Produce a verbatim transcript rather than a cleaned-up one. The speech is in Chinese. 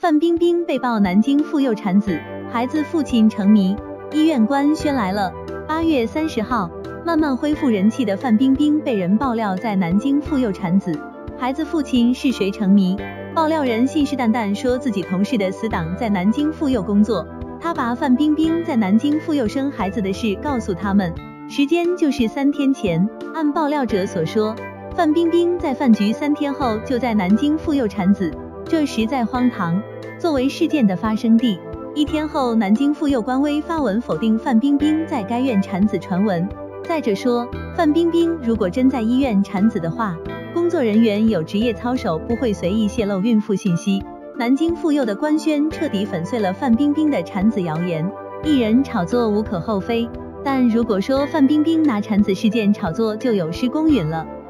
范冰冰被曝南京妇幼产子，孩子父亲成谜，医院官宣来了。八月三十号，慢慢恢复人气的范冰冰被人爆料在南京妇幼产子，孩子父亲是谁成谜。爆料人信誓旦旦说自己同事的死党在南京妇幼工作，他把范冰冰在南京妇幼生孩子的事告诉他们，时间就是三天前。按爆料者所说，范冰冰在饭局三天后就在南京妇幼产子，这实在荒唐。作为事件的发生地，一天后南京妇幼官微发文否定范冰冰在该院产子传闻。再者说，范冰冰如果真在医院产子的话，工作人员有职业操守，不会随意泄露孕妇信息。南京妇幼的官宣彻底粉碎了范冰冰的产子谣言，艺人炒作无可厚非，但如果说范冰冰拿产子事件炒作就有失公允了。